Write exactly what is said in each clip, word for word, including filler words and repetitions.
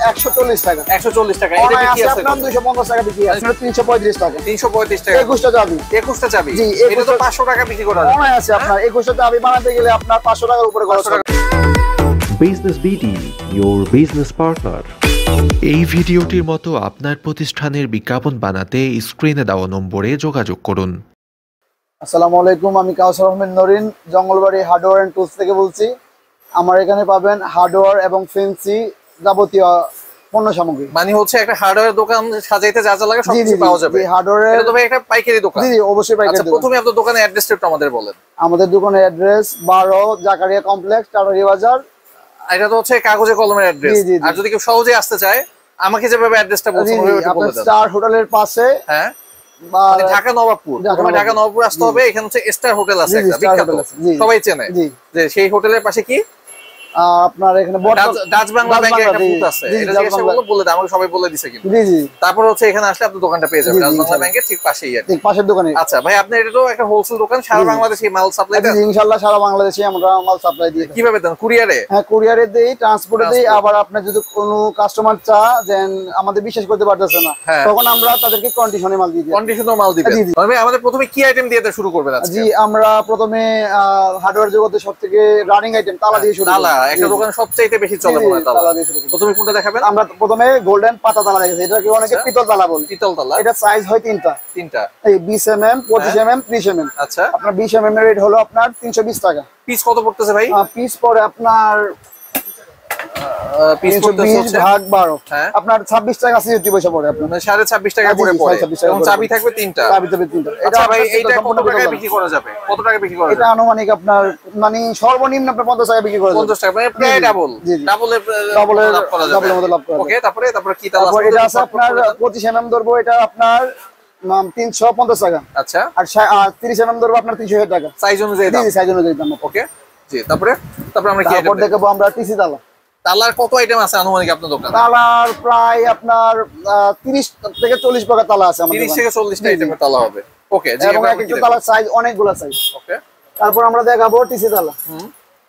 একশো চল্লিশ টাকা। একশো চল্লিশ টাকা। এটা কি আছে আপনার দুইশো পঞ্চাশ টাকা বিক্রি আছে। তিনশো পঁয়ত্রিশ টাকা। তিনশো পঁয়ত্রিশ টাকা। একুশটা চাবি। একুশটা চাবি। জি, এটা তো পাঁচশো টাকা বিক্রি করা যায়। মনে আছে আপনার একুশটা চাবি বানাতে গেলে আপনার পাঁচশো টাকার উপরে খরচ হবে। Business BD, your business partner. এই ভিডিওটির মতো আপনার প্রতিষ্ঠানের বিজ্ঞাপন বানাতে স্ক্রিনে দেওয়া নম্বরে যোগাযোগ করুন। আসসালামু আলাইকুম, আমি Kawsar Ahmed Norin, Jangalbari hardware and tools থেকে বলছি। আমার এখানে পাবেন হার্ডওয়্যার এবং ফেন্সি যাবতীয় পণ্য সামগ্রী। মানে হচ্ছে একটা হার্ডওয়্যার দোকান সাজাইতে যা যা লাগে সবকিছু পাওয়া যাবে। জি, হার্ডওয়্যার এটা তো ভাই একটা পাইকারি দোকান। জি জি, অবশ্যই পাইকারি আচ্ছা, দোকান। প্রথমে আপনার দোকানের অ্যাড্রেসটা একটু আমাদের বলেন। আমাদের দোকানের অ্যাড্রেস বারো জাকারিয়া কমপ্লেক্স, টাটারি বাজার। এটা তো হচ্ছে কাগজে কলমের অ্যাড্রেস। আর যদি কেউ সহজে আসতে চায়, আমাকে যেভাবে অ্যাড্রেসটা বলছেন ওইভাবে একটু বলে দেন। স্টার হোটেলের পাশে, হ্যাঁ, মানে ঢাকা নবাবপুর। প্রথমে ঢাকা নবাবপুর আসতে হবে। এখানে হচ্ছে স্টার হোটেল আছে একটা বিখ্যাত, সবাই চেনে। যে সেই হোটেলের পাশে কি আপনার এখানে ডাচ বাংলা ব্যাংকের একটা বুথ আছে। এটা জিজ্ঞাসা করলে বলে দেয়, আমাকে সবাই বলে দিছে কিন্তু। জি জি। তারপর হচ্ছে এখানে আসলে আপনি দোকানটা পেয়ে যাবেন ডাচ বাংলা ব্যাংকের ঠিক পাশেই আর ঠিক পাশের দোকানে। আচ্ছা ভাই, আপনি এটা তো একটা হোলসেল দোকান, সারা বাংলাদেশে মাল সাপ্লাই দেন? জি ইনশাআল্লাহ, সারা বাংলাদেশে আমরা মাল সাপ্লাই দিই। কিভাবে দেন? কুরিয়ারে? হ্যাঁ, কুরিয়ারে দেই, ট্রান্সপোর্টে দেই। আবার আপনি যদি কোনো কাস্টমার চা দেন আমাদের বিশ্বাস করতে পারতেছে না, তখন আমরা তাদেরকে কন্ডিশনে মাল দিই। কন্ডিশনাল মাল দিবেন? ভাই আমাদের প্রথমে কি আইটেম দিয়ে শুরু করবেন আজকে? জি, আমরা প্রথমে হার্ডওয়্যার জগতে সবথেকে রানিং আইটেম তালা দিয়ে শুরু করি। তালা একটা দোকানে সবচেয়ে বেশি চলে মনে হয় তালা। প্রথমে কোনটা দেখাবেন? আমরা প্রথমে গোল্ডেন পাতা তালা দেখাচ্ছি। এটাকে অনেকে পিতল তালা বলে। পিতল তালা। এটা সাইজ হয় তিনটা। তিনটা এই বিশ এমএম, পঁচিশ এমএম, ত্রিশ এমএম। আচ্ছা, আপনার বিশ এমএম এর রেট হলো আপনার তিনশো বিশ টাকা। পিস কত পড়তেছে ভাই? পিস পরে আপনার ভাগ বারো, আপনার ছাব্বিশ টাকা সিএসটি পয়সা পড়ে। আপনার সাড়ে ছাব্বিশ টাকা করে পড়ে এবং চাবি থাকবে তিনটা। চাবি থাকবে তিনটা। এটা ভাই এইটা কত টাকায় বিক্রি করা যাবে? কত টাকা বিক্রি করা যাবে? এটা আনুমানিক আপনার মানে সর্বনিম্ন আপনার পঞ্চাশ টাকা বিক্রি করা যাবে। পঞ্চাশ টাকা, মানে প্রায় ডাবল। ডাবলের ডাবলের লাভ করা যাবে। ডাবলের মতো লাভ করা যাবে। ওকে, তারপরে তারপরে কি তালা আছে? এটা আছে আপনার পঁচিশ এমএম ধরবো, এটা আপনার তিনশো পঞ্চাশ টাকা। আচ্ছা, আর তিরিশ এমএম ধরবো আপনার তিনশো টাকা। সাইজ অনুযায়ী দাম? সাইজ অনুযায়ী দাম। ওকে জি, তারপরে তারপরে আমরা কি আইটেম দেখাবো? আমরা টিসি তালা। তালার কত আইটেম আছে আনুমানিক আপনার দোকানে? তালার প্রায় আপনার তিরিশ থেকে চল্লিশ প্রকার তালা আছে আমাদের। তিরিশ থেকে চল্লিশ টা আইটেমের তালা হবে। ওকে জি, এবং একটা তালার সাইজ অনেকগুলো সাইজ। ওকে, তারপর আমরা দেখাবো টিসি তালা। হুম,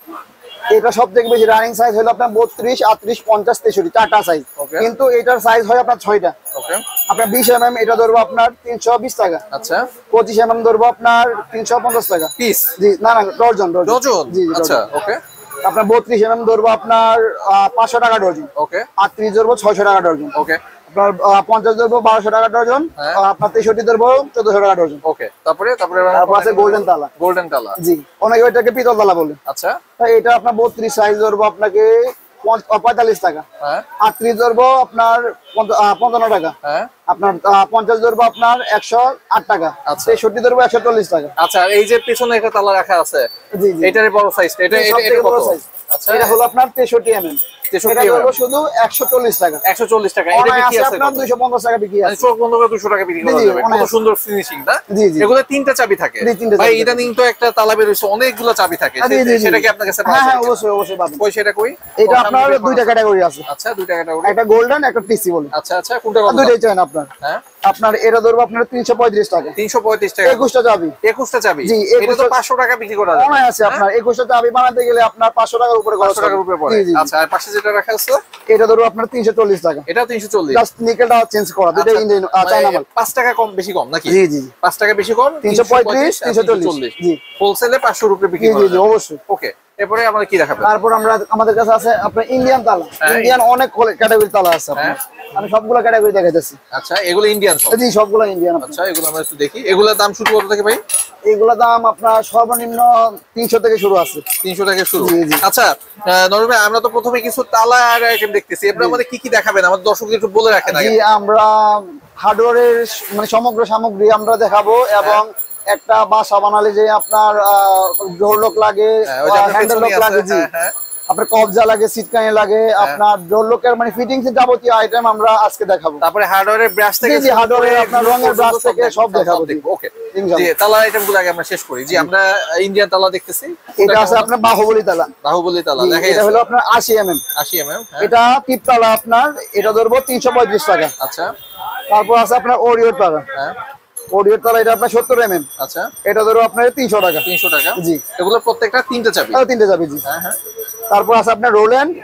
এটা সবথেকে বেশি রানিং সাইজ হলো আপনার বত্রিশ, আটত্রিশ, পঞ্চাশ, তেষট্টি, চারটা সাইজ। কিন্তু এটার সাইজ হয় আপনার ছয়টা। ওকে, আপনার বিশ এমএম এটা ধরবো আপনার তিনশো বিশ টাকা। আচ্ছা, পঁচিশ এমএম ধরবো আপনার তিনশো পঞ্চাশ টাকা পিস। জি, না না, ডজন ডজন। জি, আচ্ছা, ওকে। আপনার বত্রিশ এমএম ধরবো আপনার পাঁচশো টাকা ডজন। ওকে, আটত্রিশ ধরবো ছয়শো টাকা ডজন। ওকে, আপনার পঞ্চাশ ধরবো বারোশো টাকা ডজন। আপনার তেষট্টি ধরবো চোদ্দশো টাকা ডজন। ওকে, তারপরে তারপরে আছে গোল্ডেন তালা। গোল্ডেন তালা, জি, অনেকে ওইটাকে পিতল তালা বলে। আচ্ছা, এটা আপনার বত্রিশ সাইজ ধরবো আপনাকে পঁয়তাল্লিশ টাকা। আটত্রিশ ধরবো আপনার পঞ্চান্ন টাকা। আপনার পঞ্চাশ ধরবো আপনার একশো আট টাকা। তেষট্টি ধরবো একশো চল্লিশ টাকা। আচ্ছা, এই যে পিছনে একটা তালা রাখা আছে, এটার বড় সাইজ, এটা এটা কত? আচ্ছা, এটা হলো আপনার তেষট্টি এমএম। তেষট্টি এমএম শুধু একশো চল্লিশ টাকা। একশো চল্লিশ টাকা। এটা কি আছে? আপনার দুইশো পঞ্চাশ টাকা বিক্রি আছে। চোখ বন্ধ করে দুইশো টাকা বিক্রি করা যাবে। কত সুন্দর ফিনিশিং না? জি জি। এগুলো তিনটা চাবি থাকে ভাই। ইদানিং তো একটা তালা বের হইছে, অনেকগুলো চাবি থাকে, সেটা কি আপনার কাছে পাওয়া যায়? হ্যাঁ, অবশ্যই অবশ্যই পাবেন। কই সেটা কই? এটা আপনার দুইটা ক্যাটাগরি আছে। আচ্ছা, দুইটা ক্যাটাগরি, একটা গোল্ডেন, একটা টিসি বলে। আচ্ছা আচ্ছা, কোনটা কত? দুইটাই চান আপনার? হ্যাঁ, আপনার এটা ধরবো আপনার তিনশো পঁয়ত্রিশ টাকা। তিনশো পঁয়ত্রিশ টাকা। একুশটা চাবি। একুশটা চাবি। জি, এটা তো পাঁচশো টাকা বিক্রি করা যায়। মনে আছে আপনার একুশটা চাবি বানাতে গেলে আপনার পাঁচশো টাকার উপরে খরচ টাকার উপরে পড়ে। আচ্ছা, আর পাশে যেটা রাখা আছে এটা ধরো আপনার তিনশো চল্লিশ টাকা। এটা তিনশো চল্লিশ, জাস্ট নিকেলটা চেঞ্জ করা। দুটো ইন্ডিয়ান চায়না মাল। পাঁচ টাকা কম বেশি কম নাকি? জি জি, পাঁচ টাকা বেশি কম। তিনশো পঁয়ত্রিশ, তিনশো চল্লিশ। জি, হোলসেলে পাঁচশো টাকা বিক্রি করা যায়। জি জি, অবশ্যই। ওকে, এরপরে আমরা কি দেখাবো? তারপর আমরা আমাদের কাছে আছে আপনার ইন্ডিয়ান তালা। ইন্ডিয়ান অনেক ক্যাটাগরি তালা আছে আপনার। আমি সবগুলো ক্যাটাগরি দেখাইতেছি। আচ্ছা, এগুলো ইন্ডিয়ান সব? জি, সবগুলো ইন্ডিয়ান। আচ্ছা, এগুলো আমরা একটু দেখি। এগুলোর দাম শুরু কত থেকে ভাই? এগুলোর দাম আপনার সর্বনিম্ন তিনশো থেকে শুরু আছে। তিনশো থেকে শুরু। আচ্ছা নরম ভাই, আমরা তো প্রথমে কিছু তালা আর আইটেম দেখতেছি, এরপর আমাদের কি কি দেখাবেন আমাদের দর্শকদের একটু বলে রাখেন আগে। জি, আমরা হার্ডওয়্যারের মানে সমগ্র সামগ্রী আমরা দেখাবো এবং একটা বাসা বানালে যে আপনার ডোর লক লাগে, হ্যান্ডেল লক লাগে, জি, আপনার কবজা লাগে, সিটকানি লাগে, আপনার ডোর লকের মানে ফিটিংস এর যাবতীয় আইটেম আমরা আজকে দেখাবো। তারপরে হার্ডওয়্যারের ব্রাশ থেকে, জি হার্ডওয়্যারের আপনার রঙের ব্রাশ থেকে সব দেখাবো। ওকে, জি, তালা আইটেমগুলো আগে আমরা শেষ করি। জি, আমরা ইন্ডিয়ান তালা দেখতেছি। এটা আছে আপনার বাহুবলী তালা। বাহুবলী তালা দেখেন, এটা হলো আপনার আশি এমএম। আশি এমএম। এটা টিপ তালা আপনার, এটা ধরবো তিনশো পঁয়ত্রিশ টাকা। আচ্ছা, তারপর আছে আপনার ওরিও তালা। হ্যাঁ, ওরিও তালা এটা আপনার সত্তর এমএম। আচ্ছা, এটা ধরো আপনার তিনশো টাকা। তিনশো টাকা। জি, এগুলো প্রত্যেকটা তিনটা চাবি। তিনটা চাবি, জি। হ্যাঁ হ্যাঁ। তারপর আছে আপনার রোল্যান্ড। হ্যাঁ,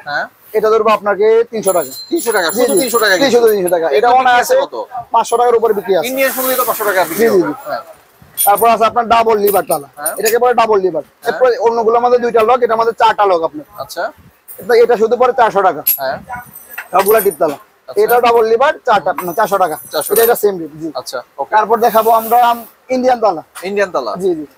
এটা ধরবো আপনাকে তিনশো টাকা। তিনশো টাকা শুধু তিনশো টাকা শুধু তিনশো টাকা। এটা মনে আছে পাঁচশো টাকার উপরে বিক্রি আছে। ইন্ডিয়ান শুনলে তো পাঁচশো টাকা বিক্রি হবে। হ্যাঁ। তারপর আছে আপনার ডাবল লিভার তালা, এটাকে বলে ডাবল লিভার। এরপর অন্যগুলো আমাদের দুইটা লক, এটা আমাদের চারটা লক আপনার। আচ্ছা, এটা শুধু পরে চারশো টাকা। হ্যাঁ, সবগুলা টিপ তালা। এটা ডাবল লিভার চারটা চারশো টাকা। এটা এটা সেম রেট। জি আচ্ছা। তারপর দেখাবো আমরা ইন্ডিয়ান তালা। ইন্ডিয়ান তালা, জি জি।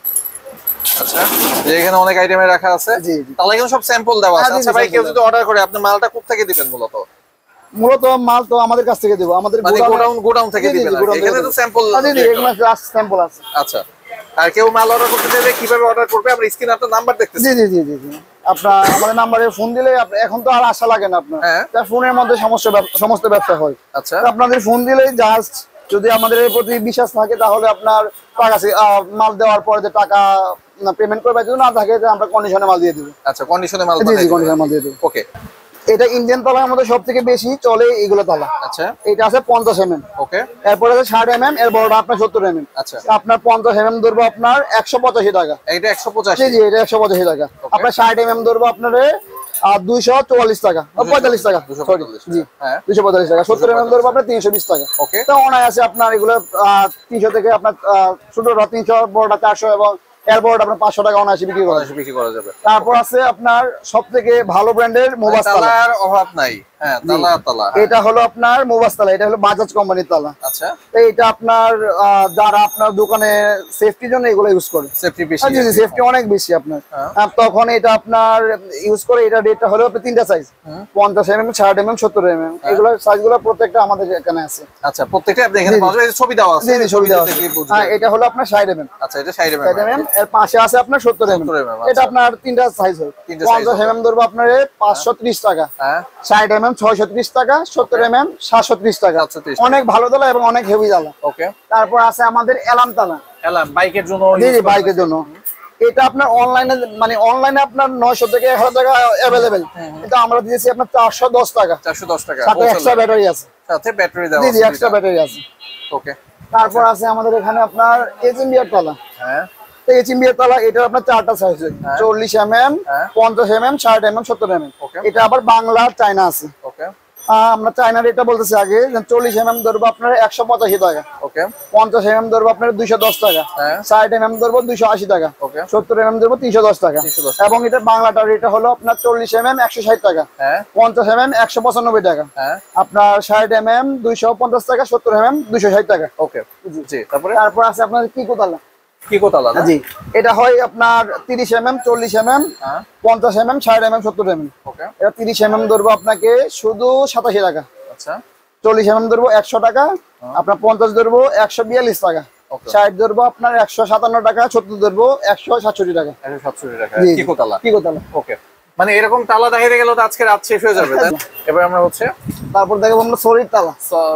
আচ্ছা, যে এখানে অনেক আইটেমে রাখা আছে। জি জি। তাহলে এখানে সব স্যাম্পল দেওয়া আছে। আচ্ছা ভাই, কেউ যদি অর্ডার করে আপনি মালটা কোথা থেকে দিবেন মূলত? মূলত মাল তো আমাদের কাছ থেকে দেবো, আমাদের গোডাউন গোডাউন থেকে দিবেন। এখানে তো স্যাম্পল স্যাম্পল আছে। আচ্ছা, আর কেউ মাল অর্ডার করতে চাইলে কিভাবে অর্ডার করবে? আমরা স্ক্রিনে আপনার নাম্বার দেখতেছি। জি জি জি জি জি। আপনার আমাদের নাম্বারে ফোন দিলে এখন তো আর আশা লাগে না আপনার, তার ফোনের মধ্যে সমস্ত সমস্ত ব্যবসা হয়। আচ্ছা, আপনাদের ফোন দিলে জাস্ট যদি আমাদের প্রতি বিশ্বাস থাকে তাহলে আপনার টাকা মাল দেওয়ার পরে যে টাকা পেমেন্ট করবে, যদি না থাকে আমরা কন্ডিশনে মাল দিয়ে দেবো। আচ্ছা, কন্ডিশনে মাল জি জি, কন্ডিশনে মাল দিয়ে দেবো। ওকে। এটা ইন্ডিয়ান তালার মধ্যে সব থেকে বেশি চলে এইগুলো তালা। আচ্ছা, এটা আছে পঞ্চাশ এম এম। ওকে। এরপরে আছে ষাট এম এম, এর বড়টা আপনার সত্তর এম এম। আচ্ছা, আপনার পঞ্চাশ এম এম ধরবো আপনার একশো পঁচাশি টাকা। এটা একশো পঁচাশি। জি জি, এটা একশো পঁচাশি টাকা। আপনার ষাট এম এম ধরবো আপনার দুইশো চুয়াল্লিশ টাকা, পঁয়তাল্লিশ টাকা। সরি, জি দুইশো পঁয়তাল্লিশ টাকা। সত্তর এম এম ধরবো আপনার তিনশো বিশ টাকা। ওকে। তো অনায় আছে আপনার এগুলো তিনশো থেকে আপনার ছোটটা তিনশো, বড়টা চারশো এবং এরপর আপনার পাঁচশো টাকা অনায়াসে বিক্রি করা বিক্রি করা যাবে। তারপর আছে আপনার সব থেকে ভালো ব্র্যান্ডের মোবাস তালার অভাব নাই। হ্যাঁ, তালা তালা। এটা হলো আপনার মোবাস তালা, এটা হলো বাজাজ কোম্পানির তালা। আচ্ছা, এটা আপনার যারা আপনার দোকানে সেফটির জন্য এগুলো ইউজ করে। সেফটি বেশি। জি জি, সেফটি অনেক বেশি আপনার। তখন এটা আপনার ইউজ করে, এটা রেটটা হলো আপনার তিনটা সাইজ, পঞ্চাশ এম এম, ষাট এম এম, সত্তর এম এম। এগুলো সাইজগুলো প্রত্যেকটা আমাদের এখানে আছে। আচ্ছা, প্রত্যেকটা আপনি এখানে পাওয়া যায়, ছবি দেওয়া আছে। জি জি, ছবি দেওয়া আছে। হ্যাঁ, এটা হলো আপনার ষাট এম এম। আচ্ছা, এটা ষাট এম এম। এর পাশে আছে আপনার সত্তর এম এম। এটা আপনার তিনটা সাইজ হয়। পঞ্চাশ এম এম ধরবো আপনার পাঁচশো ত্রিশ টাকা, ষাট এম এম ছয়শো ত্রিশ টাকা, সত্তর এম এম সাতশো ত্রিশ টাকা। অনেক ভালো তালা এবং অনেক হেভি তালা। ওকে। তারপর আছে আমাদের এলাম তালা। এলাম বাইকের জন্য। জি জি, বাইকের জন্য। এটা আপনার অনলাইনে মানে অনলাইনে আপনার নয়শো থেকে এক হাজার টাকা অ্যাভেলেবেল, কিন্তু আমরা দিয়েছি আপনার চারশো দশ টাকা। চারশো দশ টাকা। সাথে এক্সট্রা ব্যাটারি আছে। সাথে ব্যাটারি দেওয়া জি আছে। জি, এক্সট্রা ব্যাটারি আছে। ওকে। তারপর আছে আমাদের এখানে আপনার এইচএমবিআর তালা। হ্যাঁ, তো এইচএমবিআর তালা এটা আপনার চারটা সাইজ, চল্লিশ এম এম, পঞ্চাশ এম এম, ষাট এম এম, সত্তর এম এম। এটা আবার বাংলা চায়না আছে। ওকে। আমরা চায়নার এটা বলতেছি আগে, চল্লিশ এম এম ধরবো আপনার একশো পঁচাশি টাকা। ওকে। পঞ্চাশ এম এম ধরবো আপনার দুইশো দশ টাকা। ষাট এম এম ধরবো দুইশো আশি টাকা। সত্তর এম এম ধরবো তিনশো দশ টাকা। এবং এটা বাংলাটার এটা হলো আপনার চল্লিশ এম এম একশো ষাট টাকা, পঞ্চাশ এম এম একশো পঁচানব্বই টাকা, আপনার ষাট এম এম দুইশো পঞ্চাশ টাকা, সত্তর এম এম দুইশো ষাট টাকা। ওকে। জি। তারপরে তারপর আছে আপনার কিকো তালা। কিকো তালা। জি, এটা হয় আপনার তিরিশ এম এম, চল্লিশ এম এম, পঞ্চাশ এম এম, ষাট এম এম, সত্তর এম এম। এটা তিরিশ এম এম ধরবো আপনাকে শুধু সাতাশি টাকা। আচ্ছা, চল্লিশ এম এম ধরবো একশো টাকা, আপনার পঞ্চাশ ধরবো একশো বিয়াল্লিশ টাকা, ষাট ধরবো আপনার একশো সাতান্ন টাকা, সত্তর ধরবো একশো সাতষট্টি টাকা। একশো সাতষট্টি টাকা কিকো তালা। কিকো তালা। ওকে। মানে এরকম তালা দেখাইতে গেলে তো আজকে রাত শেষ হয়ে যাবে। এবার আমরা হচ্ছে তারপর দেখবো আমরা সলিড তালা।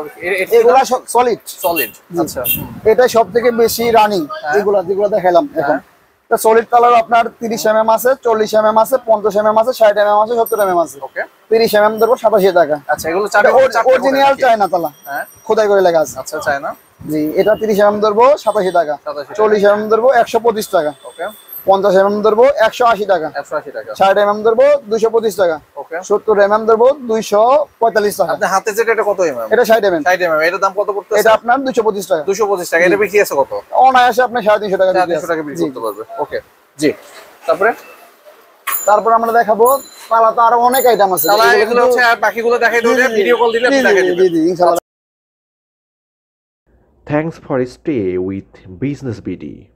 এগুলা সলিড সলিড। আচ্ছা, এটা সব থেকে বেশি রানিং এগুলা যেগুলো দেখালাম এখন। সলিড কালার আপনার তিরিশ এম এম আছে, চল্লিশ এম এম আছে, পঞ্চাশ এম এম আছে, ষাট এম এম আছে, সত্তর এম এম আছে। তিরিশ এম এম ধরবো সাতাশি টাকা। আচ্ছা, এগুলো অরিজিনাল চায়না তালা, খোদাই করে লেখা আছে। আচ্ছা, চায়না। জি, এটা তিরিশ এম এম ধরবো সাতাশি টাকা, চল্লিশ এম এম ধরবো একশো পঁচিশ টাকা, পঞ্চাশ এম এম ধরবো একশো আশি টাকা, ষাট এম এম ধরবো দুইশো পঁচিশ টাকা, সত্তর এম এম ধরবো দুইশো পঁয়তাল্লিশ টাকা। আপনার হাতে যেটা এটা কত এম এম? এটা ষাট এম এম। ষাট এম এম। এটার দাম কত পড়তেছে? এটা আপনার দুইশো পঁচিশ টাকা। দুইশো পঁচিশ টাকা। এটা বিক্রি আছে কত? অনায়াসে আপনি সাড়ে তিনশো টাকা তিনশো টাকা বিক্রি করতে পারবে। ওকে। জি। তারপরে তারপর আমরা দেখাবো তালা। তো আরো অনেক আইটেম আছে, তালা এগুলো হচ্ছে আর বাকিগুলো দেখাই দিলে ভিডিও কল দিলে আপনি দেখাই দিবেন। জি জি, ইনশাআল্লাহ। Thanks for stay with Business B D.